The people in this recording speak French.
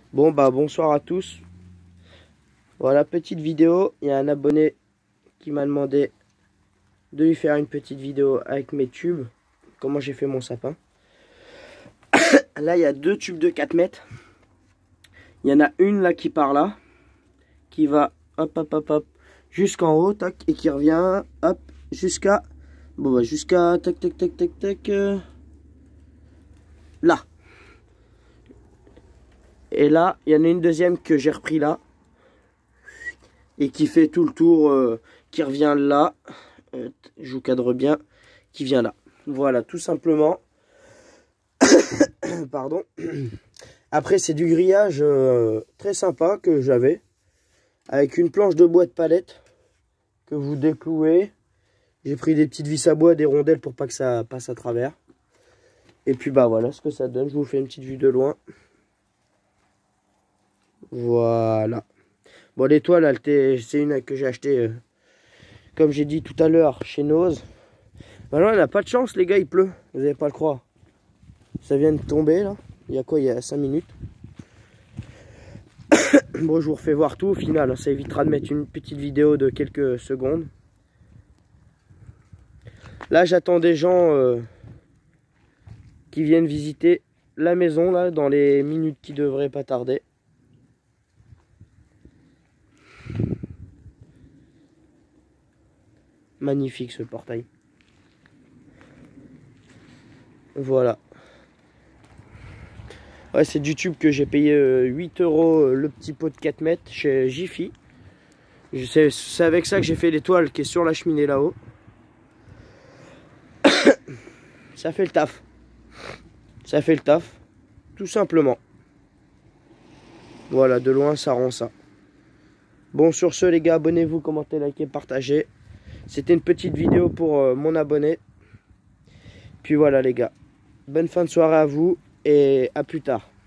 Bon bah bonsoir à tous. Voilà, petite vidéo. Il y a un abonné qui m'a demandé de lui faire une petite vidéo avec mes tubes. Comment j'ai fait mon sapin. Là il y a deux tubes de 4 mètres. Il y en a une là qui part là. Qui va hop hop hop hop jusqu'en haut, tac, et qui revient hop jusqu'à. Bon bah jusqu'à tac tac tac tac tac là. Et là, il y en a une deuxième que j'ai repris là. Et qui fait tout le tour, qui revient là. Je vous cadre bien. Qui vient là. Voilà, tout simplement. Pardon. Après, c'est du grillage très sympa que j'avais. Avec une planche de bois de palette. Que vous déclouez. J'ai pris des petites vis à bois, des rondelles pour pas que ça passe à travers. Et puis bah voilà ce que ça donne. Je vous fais une petite vue de loin. Voilà. Bon, l'étoile, c'est une que j'ai achetée, comme j'ai dit tout à l'heure, chez Noz. Maintenant, on n'a pas de chance, les gars, il pleut. Vous n'allez pas le croire. Ça vient de tomber, là. Il y a quoi? Il y a 5 minutes. Bon, je vous refais voir tout au final. Ça évitera de mettre une petite vidéo de quelques secondes. Là, j'attends des gens qui viennent visiter la maison, là, dans les minutes qui devraient pas tarder. Magnifique ce portail. Voilà. Ouais, c'est du tube que j'ai payé 8 € le petit pot de 4 mètres chez Jiffy. C'est avec ça que j'ai fait l'étoile qui est sur la cheminée là-haut. Ça fait le taf. Ça fait le taf. Tout simplement. Voilà, de loin ça rend ça. Bon, sur ce les gars, abonnez-vous, commentez, likez, partagez. C'était une petite vidéo pour mon abonné. Puis voilà les gars. Bonne fin de soirée à vous et à plus tard.